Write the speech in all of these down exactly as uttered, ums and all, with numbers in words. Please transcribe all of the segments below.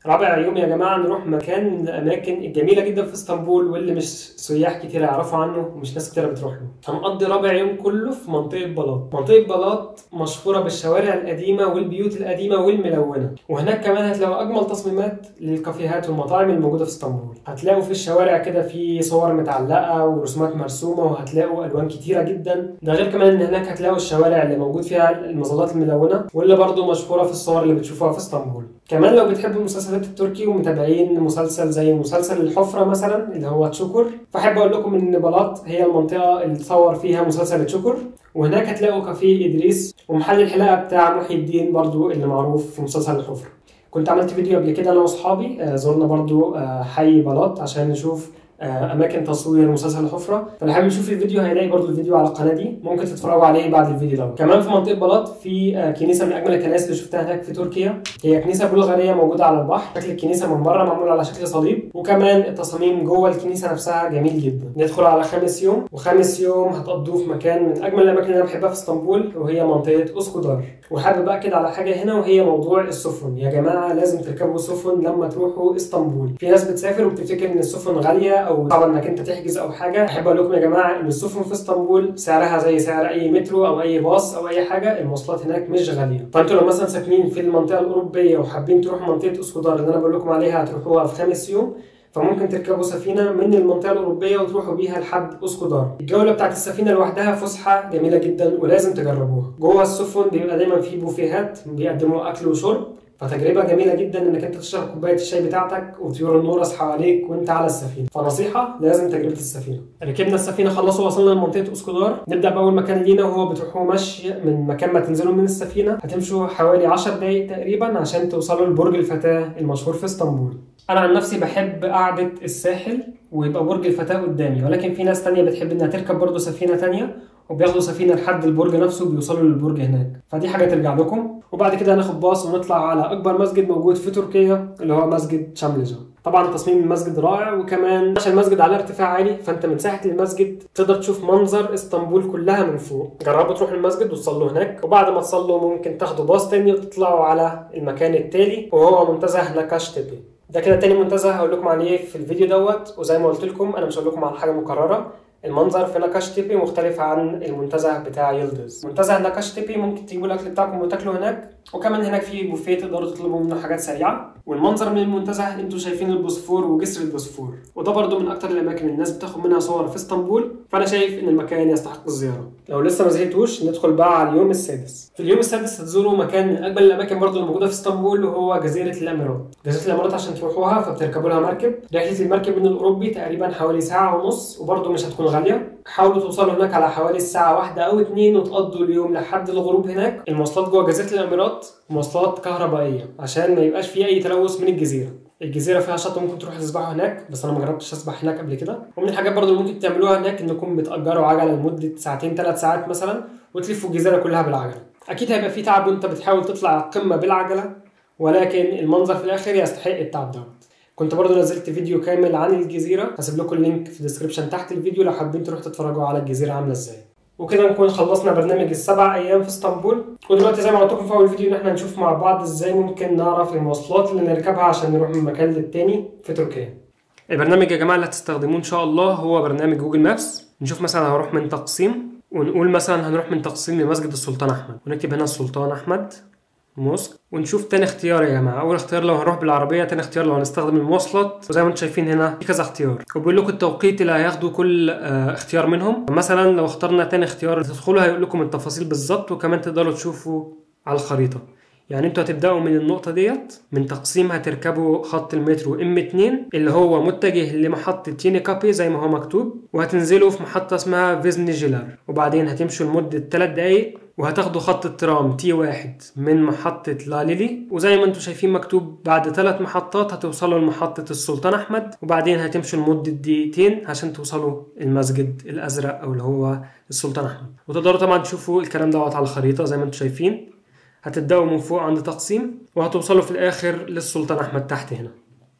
رابع يوم يا جماعة نروح مكان من الأماكن الجميلة جدا في اسطنبول، واللي مش سياح كتير يعرفوا عنه ومش ناس كتير بتروح له. هنقضي رابع يوم كله في منطقة بلاط. منطقة بلاط مشهورة بالشوارع القديمة والبيوت القديمة والملونة، وهناك كمان هتلاقوا أجمل تصميمات للكافيهات والمطاعم الموجودة في اسطنبول. هتلاقوا في الشوارع كده في صور متعلقة ورسومات مرسومة، وهتلاقوا ألوان كتيرة جدا. ده غير كمان إن هناك هتلاقوا الشوارع اللي موجود فيها المظلات الملونة، واللي برضو مشهورة في الصور اللي بتشوفوها في اسطنبول. كمان لو بتحبوا المسلسلات التركي ومتابعين مسلسل زي مسلسل الحفرة مثلا اللي هو تشوكر، فأحب أقول لكم إن بلاط هي المنطقة اللي تصور فيها مسلسل تشوكر. وهناك هتلاقوا كافيه إدريس ومحل الحلاقة بتاع محي الدين برضو اللي معروف في مسلسل الحفرة. كنت عملت فيديو قبل كده أنا وأصحابي، زرنا برضو حي بلاط عشان نشوف اماكن تصوير مسلسل الحفره. فاللي حابب يشوف الفيديو هيلاقي برضو الفيديو على القناه دي، ممكن تتفرجوا عليه بعد الفيديو ده. كمان في منطقه بلاط في كنيسه من اجمل الكنائس اللي شفتها هناك في تركيا، هي كنيسه بلغاريه موجوده على البحر. شكل الكنيسه من بره معمول على شكل صليب، وكمان التصاميم جوه الكنيسه نفسها جميل جدا. ندخل على خامس يوم، وخامس يوم هتقضوه في مكان من اجمل الاماكن اللي انا بحبها في اسطنبول، وهي منطقه اسكودار. وحابب اكد على حاجه هنا، وهي موضوع السفن. يا جماعه لازم تركبوا سفن لما تروحوا اسطنبول. في ناس بتسافر وبتفتكر ان السفن غاليه او صعب انك انت تحجز او حاجه. احب اقول لكم يا جماعه ان السفن في اسطنبول سعرها زي سعر اي مترو او اي باص او اي حاجه، المواصلات هناك مش غاليه. فانتوا لو مثلا ساكنين في المنطقه الاوروبيه وحابين تروحوا منطقه اسكودار اللي انا بقول لكم عليها، هتروحوها في خامس يوم، فممكن تركبوا سفينه من المنطقه الاوروبيه وتروحوا بيها لحد اسكودار. الجوله بتاعت السفينه لوحدها فسحه جميله جدا ولازم تجربوها. جوه السفن بيبقى دايما في بوفيهات بيقدموا اكل وشرب، فتجربه جميله جدا انك انت تشرب كوبايه الشاي بتاعتك وطيور النورس حواليك وانت على السفينه. فنصيحه لازم تجربه السفينه. ركبنا السفينه خلصوا وصلنا لمنطقه اسكودار. نبدا باول مكان لينا وهو بتروحوا مشي من مكان ما تنزلوا من السفينه. هتمشوا حوالي عشر دقائق تقريبا عشان توصلوا لبرج الفتاه المشهور في اسطنبول. انا عن نفسي بحب قعده الساحل ويبقى برج الفتاه قدامي، ولكن في ناس تانية بتحب انها تركب برضه سفينه تانية وبياخدوا سفينه لحد البرج نفسه وبيوصلوا للبرج هناك، فدي حاجه ترجع لكم. وبعد كده هناخد باص ونطلع على اكبر مسجد موجود في تركيا اللي هو مسجد شاملجا. طبعا تصميم المسجد رائع، وكمان عشان المسجد على ارتفاع عالي فانت من ساحه المسجد تقدر تشوف منظر اسطنبول كلها من فوق. جربوا تروحوا المسجد وتصلوا هناك، وبعد ما تصلوا ممكن تاخدوا باص تاني وتطلعوا على المكان التالي وهو منتزه ناكاشتيبي. ده كده تاني منتزه هقول لكم عليه في الفيديو دوت. وزي ما قلت لكم انا مش هقول لكم على حاجه مكرره، المنظر في ناكاشتيبي مختلف عن المنتزه بتاع يلدز. منتزه ناكاشتيبي ممكن تجيبوا الاكل بتاعكم وتاكلوا هناك، وكمان هناك في بوفيه تقدروا تطلبوا منه حاجات سريعه. والمنظر من المنتزه انتوا شايفين البوسفور وجسر البوسفور، وده برده من اكتر الاماكن الناس بتاخد منها صور في اسطنبول، فانا شايف ان المكان يستحق الزياره. لو لسه ما زهقتوش ندخل بقى على اليوم السادس. في اليوم السادس هتزوروا مكان من اجمل الاماكن برده اللي موجوده في اسطنبول، وهو جزيره الاميرات. جزيره الاميرات عشان تروحوها فبتركبوا لها مركب. رحله المركب من الاوروبي تقريبا حوالي ساعه ونص، وبرده مش هتكون غاليه. حاولوا توصلوا هناك على حوالي الساعه واحدة او اتنين وتقضوا اليوم لحد الغروب هناك. المواصلات جوه جزيره الاميرات مواصلات كهربائيه عشان ما يبقاش فيه اي تلوث من الجزيره. الجزيره فيها شط ممكن تروحوا تسبحوا هناك، بس انا ما جربتش اسبح هناك قبل كده. ومن الحاجات برضو اللي ممكن تعملوها هناك انكم بتاجروا عجله لمده ساعتين ثلاث ساعات مثلا وتلفوا الجزيره كلها بالعجله. اكيد هيبقى فيه تعب وانت بتحاول تطلع القمه بالعجله، ولكن المنظر في الاخر يستحق التعب ده. كنت برضو نزلت فيديو كامل عن الجزيره، هسيب لكم اللينك في الديسكربشن تحت الفيديو لو حابين تروحوا تتفرجوا على الجزيره عامله ازاي. وكده نكون خلصنا برنامج السبع ايام في اسطنبول. ودلوقتي زي ما قلت لكم في اول فيديو ان احنا نشوف مع بعض ازاي ممكن نعرف المواصلات اللي نركبها عشان نروح من مكان للتاني في تركيا. البرنامج يا جماعه اللي هتستخدموه ان شاء الله هو برنامج جوجل مابس. نشوف مثلا هروح من تقسيم، ونقول مثلا هنروح من تقسيم لمسجد السلطان احمد، ونكتب هنا السلطان احمد موسك، ونشوف تاني اختيار يا جماعه. اول اختيار لو هنروح بالعربيه، تاني اختيار لو هنستخدم المواصلات. وزي ما انتم شايفين هنا في كذا اختيار، وبيقول لكم التوقيت اللي هياخدوا كل اه اختيار منهم. مثلا لو اخترنا تاني اختيار تدخلوا هيقول لكم التفاصيل بالظبط، وكمان تقدروا تشوفوا على الخريطه. يعني انتوا هتبداوا من النقطه ديت من تقسيم، هتركبوا خط المترو ام اتنين اللي هو متجه لمحطه يينيكابي زي ما هو مكتوب، وهتنزلوا في محطه اسمها فيزنيجيلار، وبعدين هتمشوا لمده ثلاث دقائق وهتاخدوا خط الترام تي واحد من محطة لاليلي. وزي ما انتم شايفين مكتوب بعد ثلاث محطات هتوصلوا لمحطة السلطان أحمد، وبعدين هتمشوا لمدة دقيقتين عشان توصلوا المسجد الأزرق أو اللي هو السلطان أحمد. وتقدروا طبعا تشوفوا الكلام دوت على الخريطة زي ما انتم شايفين. هتبدأوا من فوق عند تقسيم وهتوصلوا في الآخر للسلطان أحمد تحت هنا.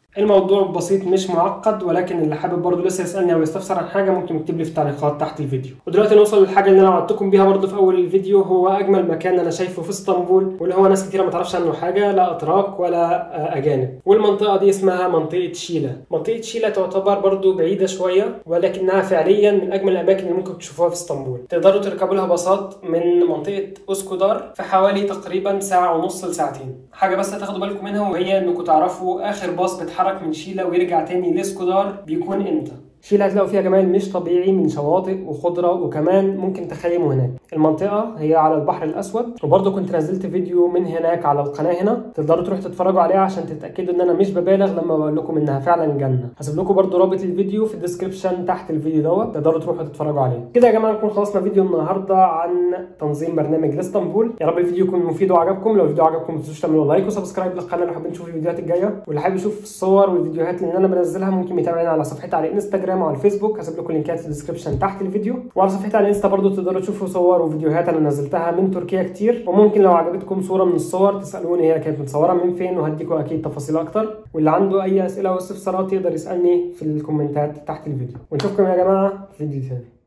الموضوع بسيط مش معقد، ولكن اللي حابب برضه لسه يسالني او يستفسر عن حاجه ممكن يكتب لي في التعليقات تحت الفيديو. ودلوقتي نوصل للحاجه اللي انا وعدتكم بيها برضه في اول الفيديو، هو اجمل مكان انا شايفه في اسطنبول، واللي هو ناس كتيره ما تعرفش عنه حاجه، لا اتراك ولا اجانب. والمنطقه دي اسمها منطقه شيله. منطقه شيله تعتبر برضه بعيده شويه، ولكنها فعليا من اجمل الاماكن اللي ممكن تشوفوها في اسطنبول. تقدروا تركبوا لها باصات من منطقه اسكودار في حوالي تقريبا ساعه ونص لساعتين. حاجه بس تاخدوا بالكم منها، وهي انكم تعرفوا اخر باص بيتحرك من شيله ويرجع تاني لاسكودار بيكون امتى. شيله هتلاقوا فيها جمال مش طبيعي من شواطئ وخضره، وكمان ممكن تخيموا هناك. المنطقه هي على البحر الاسود، وبرضه كنت نزلت فيديو من هناك على القناه هنا، تقدروا تروحوا تتفرجوا عليها عشان تتاكدوا ان انا مش ببالغ لما بقول لكم انها فعلا جنه. هسيب لكم برضه رابط الفيديو في الديسكربشن تحت الفيديو دوت، تقدروا تروحوا تتفرجوا عليه. كده يا جماعه نكون خلصنا فيديو النهارده عن تنظيم برنامج لاسطنبول. يا رب الفيديو يكون مفيد وعجبكم. لو الفيديو عجبكم ما تنسوش تعملوا لايك وسبسكرايب للقناه لو حابين تشوفوا الفيديوهات الجايه، واللي حابب يشوف الصور والفيديوهات اللي انا بنزلها ممكن يتابعني على صفحتي على الانستجرام وعلى الفيسبوك، هسيب لكم لينكات في الديسكربشن تحت الفيديو. وعلى صفحتي على الانستا برضو تقدروا تشوفوا صور وفيديوهات انا نزلتها من تركيا كتير، وممكن لو عجبتكم صوره من الصور تسالوني هي كانت متصوره من فين، وهديكم اكيد تفاصيل اكتر. واللي عنده اي اسئله او استفسارات يقدر يسالني في الكومنتات تحت الفيديو. ونشوفكم يا جماعه في فيديو ثاني.